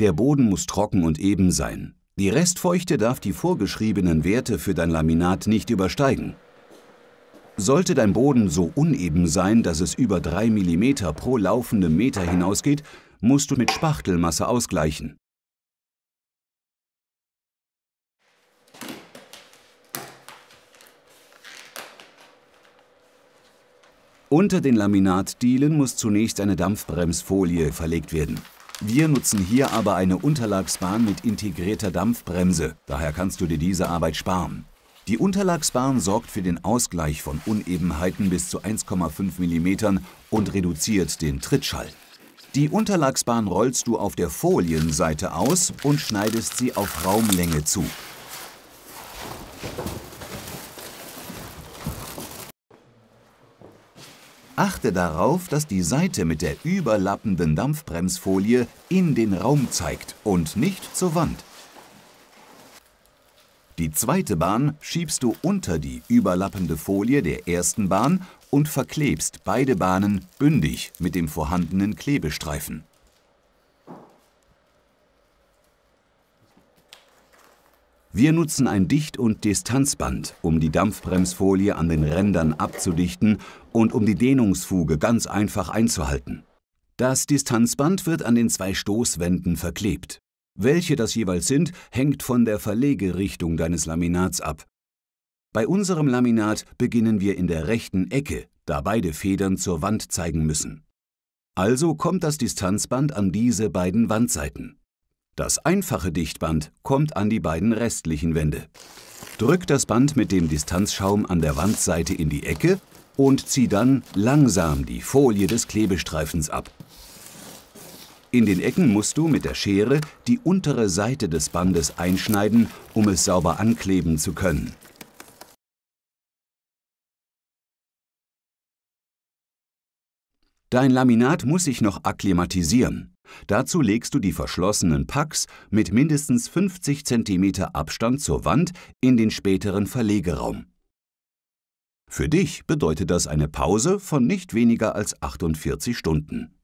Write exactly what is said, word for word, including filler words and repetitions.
Der Boden muss trocken und eben sein. Die Restfeuchte darf die vorgeschriebenen Werte für dein Laminat nicht übersteigen. Sollte dein Boden so uneben sein, dass es über drei Millimeter pro laufendem Meter hinausgeht, musst du mit Spachtelmasse ausgleichen. Unter den Laminatdielen muss zunächst eine Dampfbremsfolie verlegt werden. Wir nutzen hier aber eine Unterlagsbahn mit integrierter Dampfbremse, daher kannst du dir diese Arbeit sparen. Die Unterlagsbahn sorgt für den Ausgleich von Unebenheiten bis zu eins Komma fünf Millimeter und reduziert den Trittschall. Die Unterlagsbahn rollst du auf der Folienseite aus und schneidest sie auf Raumlänge zu. Achte darauf, dass die Seite mit der überlappenden Dampfbremsfolie in den Raum zeigt und nicht zur Wand. Die zweite Bahn schiebst du unter die überlappende Folie der ersten Bahn und verklebst beide Bahnen bündig mit dem vorhandenen Klebestreifen. Wir nutzen ein Dicht- und Distanzband, um die Dampfbremsfolie an den Rändern abzudichten und um die Dehnungsfuge ganz einfach einzuhalten. Das Distanzband wird an den zwei Stoßwänden verklebt. Welche das jeweils sind, hängt von der Verlegerichtung deines Laminats ab. Bei unserem Laminat beginnen wir in der rechten Ecke, da beide Federn zur Wand zeigen müssen. Also kommt das Distanzband an diese beiden Wandseiten. Das einfache Dichtband kommt an die beiden restlichen Wände. Drück das Band mit dem Distanzschaum an der Wandseite in die Ecke und zieh dann langsam die Folie des Klebestreifens ab. In den Ecken musst du mit der Schere die untere Seite des Bandes einschneiden, um es sauber ankleben zu können. Dein Laminat muss sich noch akklimatisieren. Dazu legst du die verschlossenen Packs mit mindestens fünfzig Zentimeter Abstand zur Wand in den späteren Verlegeraum. Für dich bedeutet das eine Pause von nicht weniger als achtundvierzig Stunden.